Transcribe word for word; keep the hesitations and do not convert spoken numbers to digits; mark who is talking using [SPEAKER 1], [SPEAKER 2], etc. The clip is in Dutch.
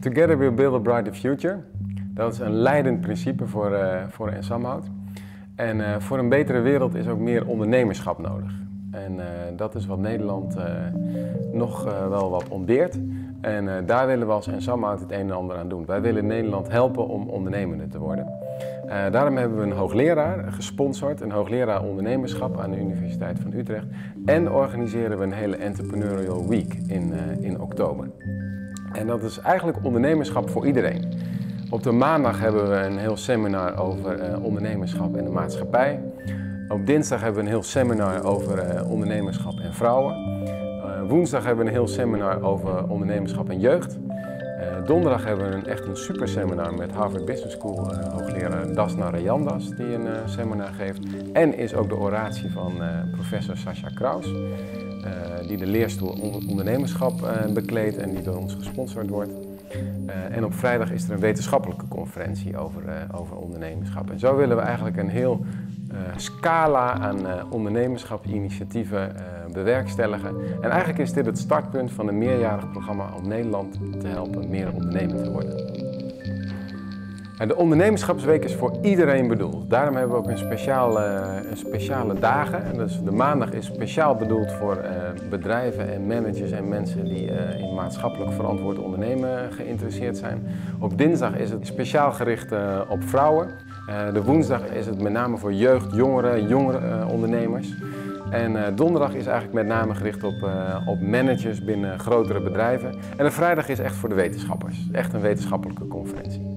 [SPEAKER 1] Together we build a brighter future. Dat is een leidend principe voor, uh, voor Ensamhout. En uh, voor een betere wereld is ook meer ondernemerschap nodig. En uh, dat is wat Nederland uh, nog uh, wel wat ontbeert. En uh, daar willen we als Ensamhout het een en ander aan doen. Wij willen Nederland helpen om ondernemender te worden. Uh, daarom hebben we een hoogleraar gesponsord, een hoogleraar ondernemerschap aan de Universiteit van Utrecht. En organiseren we een hele Entrepreneurial Week in, uh, in oktober. En dat is eigenlijk ondernemerschap voor iedereen. Op de maandag hebben we een heel seminar over uh, ondernemerschap en de maatschappij. Op dinsdag hebben we een heel seminar over uh, ondernemerschap en vrouwen. Uh, woensdag hebben we een heel seminar over ondernemerschap en jeugd. Uh, donderdag hebben we een, echt een super seminar met Harvard Business School uh, hoogleraar Dasna Rayandas die een uh, seminar geeft. En is ook de oratie van uh, professor Sascha Kraus, uh, die de leerstoel ondernemerschap uh, bekleedt en die door ons gesponsord wordt. Uh, en op vrijdag is er een wetenschappelijke conferentie over, uh, over ondernemerschap. En zo willen we eigenlijk een heel uh, scala aan uh, ondernemerschapsinitiatieven uh, bewerkstelligen. En eigenlijk is dit het startpunt van een meerjarig programma om Nederland te helpen meer ondernemend te worden. En de ondernemerschapsweek is voor iedereen bedoeld. Daarom hebben we ook een speciale, een speciale dagen. En dus de maandag is speciaal bedoeld voor uh, bedrijven en managers en mensen die uh, in maatschappelijk verantwoord ondernemen geïnteresseerd zijn. Op dinsdag is het speciaal gericht uh, op vrouwen. Uh, de woensdag is het met name voor jeugd, jongeren, jongere uh, ondernemers. En uh, donderdag is eigenlijk met name gericht op, uh, op managers binnen grotere bedrijven. En de vrijdag is echt voor de wetenschappers. Echt een wetenschappelijke conferentie.